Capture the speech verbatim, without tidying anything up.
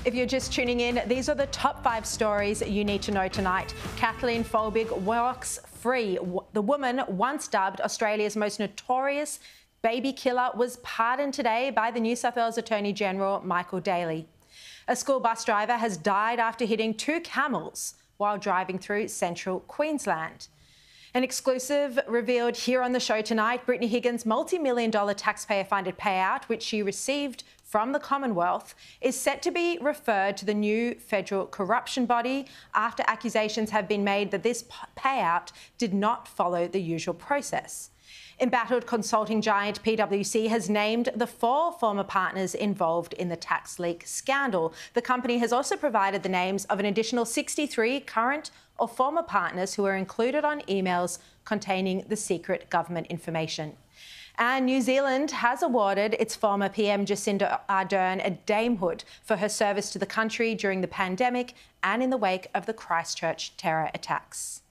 If you're just tuning in, these are the top five stories you need to know tonight. Kathleen Folbig walks free. The woman once dubbed Australia's most notorious baby killer was pardoned today by the New South Wales Attorney General, Michael Daly. A school bus driver has died after hitting two camels while driving through central Queensland. An exclusive revealed here on the show tonight, Brittany Higgins' multi-million dollar taxpayer-funded payout, which she received from the Commonwealth, is set to be referred to the new federal corruption body after accusations have been made that this payout did not follow the usual process. Embattled consulting giant P W C has named the four former partners involved in the tax leak scandal. The company has also provided the names of an additional sixty-three current or former partners who were included on emails containing the secret government information. And New Zealand has awarded its former P M Jacinda Ardern a damehood for her service to the country during the pandemic and in the wake of the Christchurch terror attacks.